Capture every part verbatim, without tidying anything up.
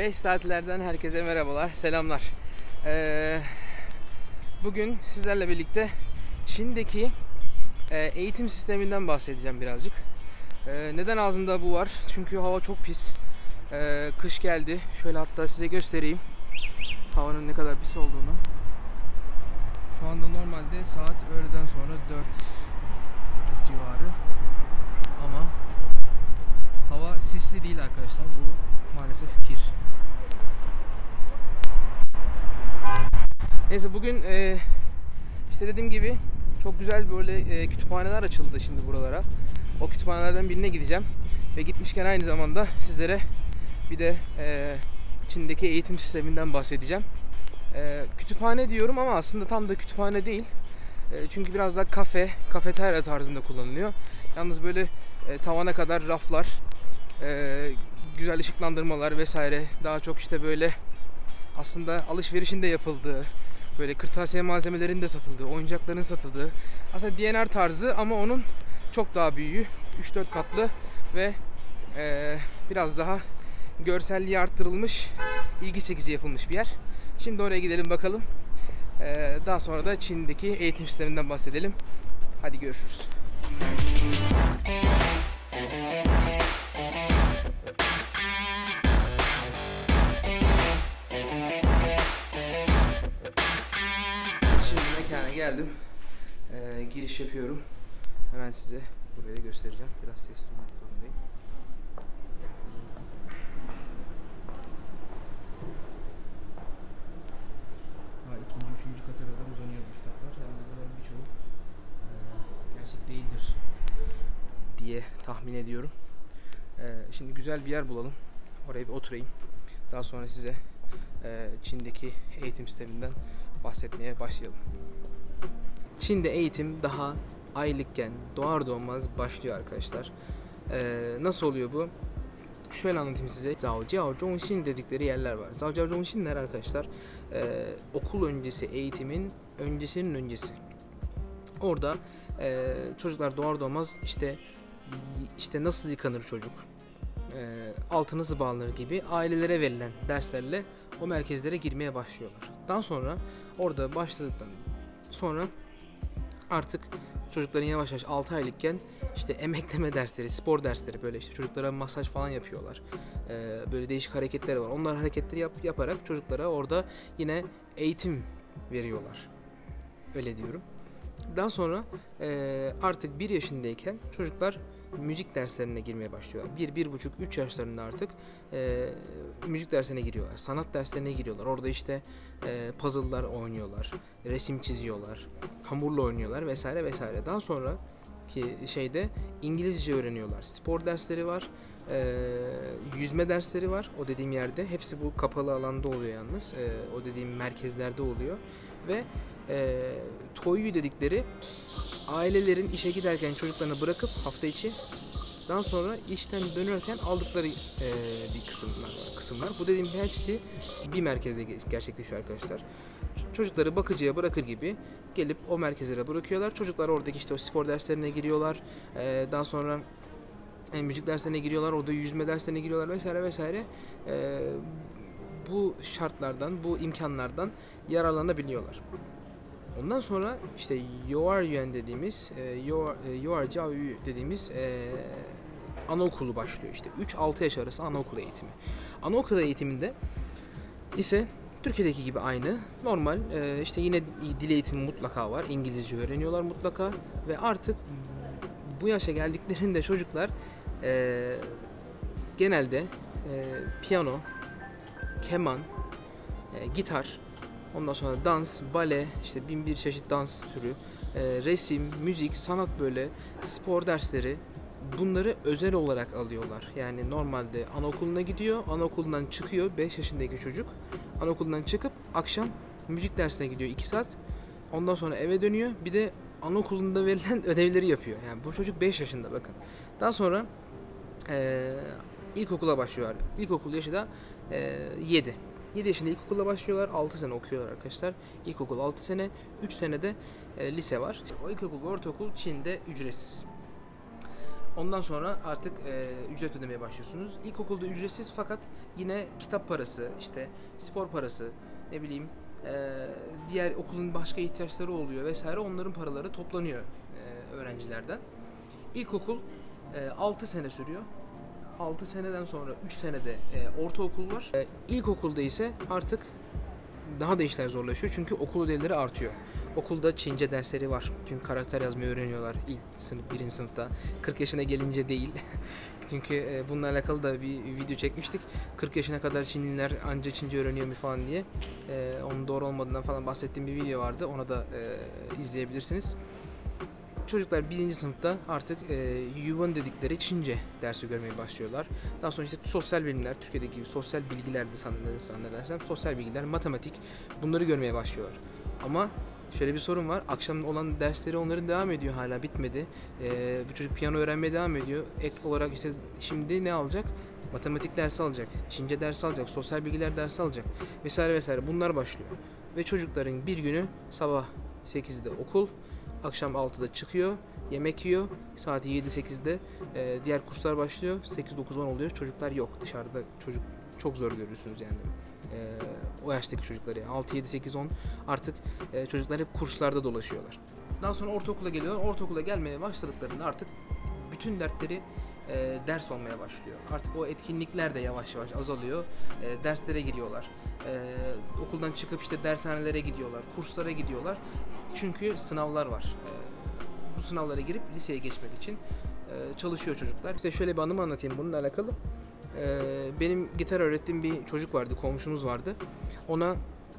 beş saatlerden herkese merhabalar, selamlar. Ee, bugün sizlerle birlikte Çin'deki e, eğitim sisteminden bahsedeceğim birazcık. Ee, neden ağzımda bu var? Çünkü hava çok pis. Ee, kış geldi. Şöyle hatta size göstereyim havanın ne kadar pis olduğunu. Şu anda normalde saat öğleden sonra dört buçuk civarı. Ama hava sisli değil arkadaşlar. Bu maalesef kir. Neyse bugün e, işte dediğim gibi çok güzel böyle e, kütüphaneler açıldı şimdi buralara. O kütüphanelerden birine gideceğim. Ve gitmişken aynı zamanda sizlere bir de e, Çin'deki eğitim sisteminden bahsedeceğim. E, kütüphane diyorum ama aslında tam da kütüphane değil. E, çünkü biraz daha kafe, kafeterya tarzında kullanılıyor. Yalnız böyle e, tavana kadar raflar, e, güzel ışıklandırmalar vesaire, daha çok işte böyle aslında alışverişin de yapıldığı, böyle kırtasiye malzemelerinin de satıldığı, oyuncakların satıldığı, aslında D and R tarzı ama onun çok daha büyüğü, üç dört katlı ve e, biraz daha görselliği arttırılmış, ilgi çekici yapılmış bir yer. Şimdi oraya gidelim bakalım. E, daha sonra da Çin'deki eğitim sisteminden bahsedelim. Hadi görüşürüz. Geldim. Ee, giriş yapıyorum. Hemen size burayı göstereceğim. Biraz ses duymak zorundayım. Ha, ikinci, üçüncü kata kadar uzanıyor bu kitaplar. Yalnız bunların birçoğu e, gerçek değildir diye tahmin ediyorum. E, şimdi güzel bir yer bulalım. Oraya bir oturayım. Daha sonra size e, Çin'deki eğitim sisteminden bahsetmeye başlayalım. Çin'de eğitim daha aylıkken doğar doğmaz başlıyor arkadaşlar. Ee, nasıl oluyor bu? Şöyle anlatayım size. Zaojiao Zhongxin dedikleri yerler var. Zaojiao Zhongxinler arkadaşlar e, okul öncesi eğitimin öncesinin öncesi. Orada e, çocuklar doğar doğmaz işte işte nasıl yıkanır çocuk, e, altı nasıl bağlanır gibi ailelere verilen derslerle o merkezlere girmeye başlıyorlar. Daha sonra orada başladıktan sonra artık çocukların yavaş yavaş altı aylıkken işte emekleme dersleri, spor dersleri, böyle işte çocuklara masaj falan yapıyorlar. Ee, böyle değişik hareketleri var. Onlar hareketleri yap, yaparak çocuklara orada yine eğitim veriyorlar. Öyle diyorum. Daha sonra e, artık bir yaşındayken çocuklar müzik derslerine girmeye başlıyorlar. bir, bir buçuk, üç yaşlarında artık e, müzik dersine giriyorlar. Sanat derslerine giriyorlar. Orada işte e, puzzle'lar oynuyorlar, resim çiziyorlar, hamurla oynuyorlar vesaire vesaire. Daha sonra ki şeyde İngilizce öğreniyorlar. Spor dersleri var, e, yüzme dersleri var. O dediğim yerde. Hepsi bu kapalı alanda oluyor yalnız. E, o dediğim merkezlerde oluyor. Ve e, toyu dedikleri ailelerin işe giderken çocuklarını bırakıp hafta içi daha sonra işten dönerken aldıkları e, bir kısımlar var. Kısımlar. Bu dediğim hepsi bir merkezde gerçekleşiyor arkadaşlar. Çocukları bakıcıya bırakır gibi gelip o merkezlere bırakıyorlar. Çocuklar oradaki işte o spor derslerine giriyorlar. E, daha sonra e, müzik derslerine giriyorlar. Orada yüzme derslerine giriyorlar vesaire vesaire. E, bu şartlardan, bu imkanlardan yararlanabiliyorlar. Ondan sonra işte You'er dediğimiz, You'er Jiao Yu dediğimiz e, anaokulu başlıyor işte. üç altı yaş arası anaokulu eğitimi. Anaokulu eğitiminde ise Türkiye'deki gibi aynı. Normal e, işte yine dil eğitimi mutlaka var. İngilizce öğreniyorlar mutlaka ve artık bu yaşa geldiklerinde çocuklar e, genelde e, piyano, keman, e, gitar, ondan sonra dans, bale, işte bin bir çeşit dans türü, e, resim, müzik, sanat, böyle spor dersleri, bunları özel olarak alıyorlar. Yani normalde anaokuluna gidiyor, anaokulundan çıkıyor, beş yaşındaki çocuk anaokulundan çıkıp akşam müzik dersine gidiyor iki saat. Ondan sonra eve dönüyor, bir de anaokulunda verilen ödevleri yapıyor. Yani bu çocuk beş yaşında, bakın. Daha sonra e, ilkokula başlıyor. İlkokul yaşı da e, yedi. yedi yaşında ilkokula başlıyorlar. altı sene okuyorlar arkadaşlar. İlkokul altı sene, üç sene de e, lise var. O ilkokul ve ortaokul Çin'de ücretsiz. Ondan sonra artık e, ücret ödemeye başlıyorsunuz. İlkokulda ücretsiz fakat yine kitap parası, işte spor parası, ne bileyim e, diğer okulun başka ihtiyaçları oluyor vesaire, onların paraları toplanıyor e, öğrencilerden. İlkokul e, altı sene sürüyor. altı seneden sonra üç senede e, ortaokul var. E, ilkokulda ise artık daha da işler zorlaşıyor çünkü okul ödevleri artıyor. Okulda Çince dersleri var. Çünkü karakter yazmayı öğreniyorlar ilk sınıf, birinci sınıfta. kırk yaşına gelince değil. Çünkü e, bununla alakalı da bir video çekmiştik. kırk yaşına kadar Çinliler anca Çince öğreniyormuş falan diye. E, onun doğru olmadığından falan bahsettiğim bir video vardı. Ona da e, izleyebilirsiniz. Çocuklar birinci sınıfta artık e, Yuvan dedikleri Çince dersi görmeye başlıyorlar. Daha sonra işte sosyal bilimler, Türkiye'deki gibi sosyal bilgiler de sanırım, sosyal bilgiler, matematik, bunları görmeye başlıyorlar. Ama şöyle bir sorun var. Akşam olan dersleri onların devam ediyor, hala bitmedi. Ee, bu çocuk piyano öğrenmeye devam ediyor. Ek olarak işte şimdi ne alacak? Matematik dersi alacak, Çince dersi alacak, sosyal bilgiler dersi alacak vesaire vesaire. Bunlar başlıyor. Ve çocukların bir günü sabah sekizde okul, akşam altıda çıkıyor, yemek yiyor. Saat yedi sekizde e, diğer kurslar başlıyor. sekiz dokuz on oluyor. Çocuklar yok. Dışarıda çocuk çok zor görüyorsunuz yani. E, o yaştaki çocukları yani altı yedi sekiz on artık e, çocuklar hep kurslarda dolaşıyorlar. Daha sonra ortaokula geliyorlar. Ortaokula gelmeye başladıklarında artık bütün dertleri e, ders olmaya başlıyor. Artık o etkinlikler de yavaş yavaş azalıyor. E, derslere giriyorlar. E, okuldan çıkıp işte dershanelere gidiyorlar, kurslara gidiyorlar. Çünkü sınavlar var. E, bu sınavlara girip liseye geçmek için e, çalışıyor çocuklar. İşte şöyle bir anımı anlatayım bununla alakalı. E, benim gitar öğrettiğim bir çocuk vardı, komşumuz vardı. Ona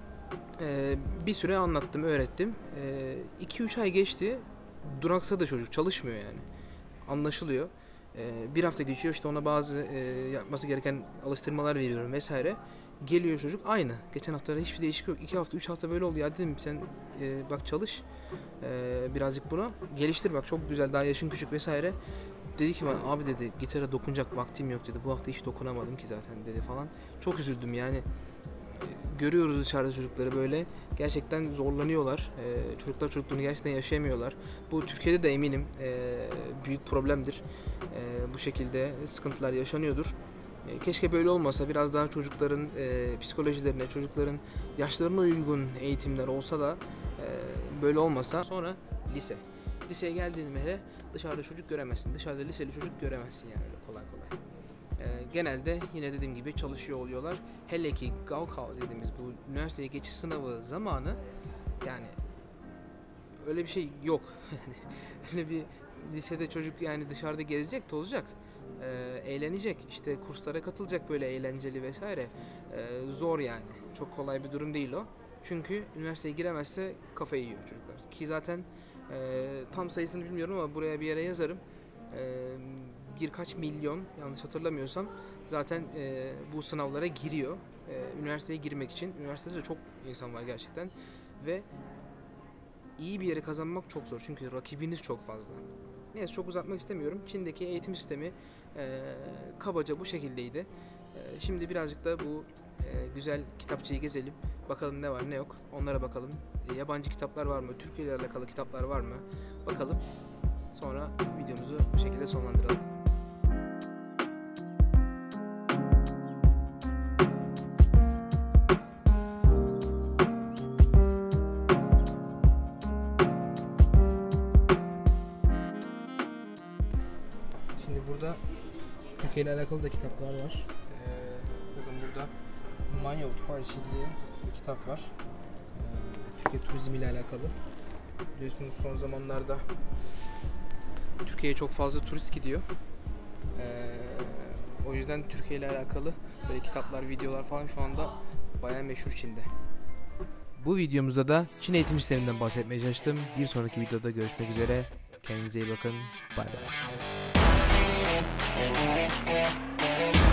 e, bir süre anlattım, öğrettim. iki üç ay geçti, duraksadı çocuk, çalışmıyor yani. Anlaşılıyor. E, bir hafta geçiyor, işte ona bazı e, yapması gereken alıştırmalar veriyorum vesaire. Geliyor çocuk aynı. Geçen haftalarda hiçbir değişiklik yok. iki hafta, üç hafta böyle oldu ya, dedim sen e, bak çalış e, birazcık buna geliştir, bak çok güzel, daha yaşın küçük vesaire. Dedi ki bana, abi dedi, gitara dokunacak vaktim yok dedi. Bu hafta hiç dokunamadım ki zaten dedi falan. Çok üzüldüm yani. Görüyoruz dışarıda çocukları böyle gerçekten zorlanıyorlar. Ee, çocuklar çocukluğunu gerçekten yaşayamıyorlar. Bu Türkiye'de de eminim e, büyük problemdir. E, bu şekilde sıkıntılar yaşanıyordur. E, keşke böyle olmasa, biraz daha çocukların e, psikolojilerine, çocukların yaşlarına uygun eğitimler olsa da e, böyle olmasa. Sonra lise. Liseye geldiğinde hele dışarıda çocuk göremezsin. Dışarıda liseli çocuk göremezsin yani öyle kolay kolay. Ee, genelde yine dediğim gibi çalışıyor oluyorlar. Hele ki Gaokao dediğimiz bu üniversiteye geçiş sınavı zamanı yani öyle bir şey yok. Öyle bir lisede çocuk yani dışarıda gezecek, tozacak, e, eğlenecek, işte kurslara katılacak böyle eğlenceli vesaire. E, zor yani. Çok kolay bir durum değil o. Çünkü üniversiteye giremezse kafayı yiyor çocuklar. Ki zaten e, tam sayısını bilmiyorum ama buraya bir yere yazarım. E, birkaç milyon, yanlış hatırlamıyorsam zaten e, bu sınavlara giriyor. E, üniversiteye girmek için. Üniversitede de çok insan var gerçekten. Ve iyi bir yere kazanmak çok zor. Çünkü rakibiniz çok fazla. Neyse, çok uzatmak istemiyorum. Çin'deki eğitim sistemi e, kabaca bu şekildeydi. E, şimdi birazcık da bu e, güzel kitapçıyı gezelim. Bakalım ne var ne yok. Onlara bakalım. E, yabancı kitaplar var mı? Türkiye ile alakalı kitaplar var mı? Bakalım. Sonra videomuzu bu şekilde sonlandıralım. Şimdi burada Türkiye ile alakalı da kitaplar var. Ee, bakın burada Manyo Tuarşi diye bir kitap var. Ee, Türkiye turizmi ile alakalı. Biliyorsunuz son zamanlarda Türkiye'ye çok fazla turist gidiyor. Ee, o yüzden Türkiye ile alakalı böyle kitaplar, videolar falan şu anda bayağı meşhur Çin'de. Bu videomuzda da Çin eğitim sisteminden bahsetmeye çalıştım. Bir sonraki videoda görüşmek üzere. Kendinize iyi bakın. Bay bay.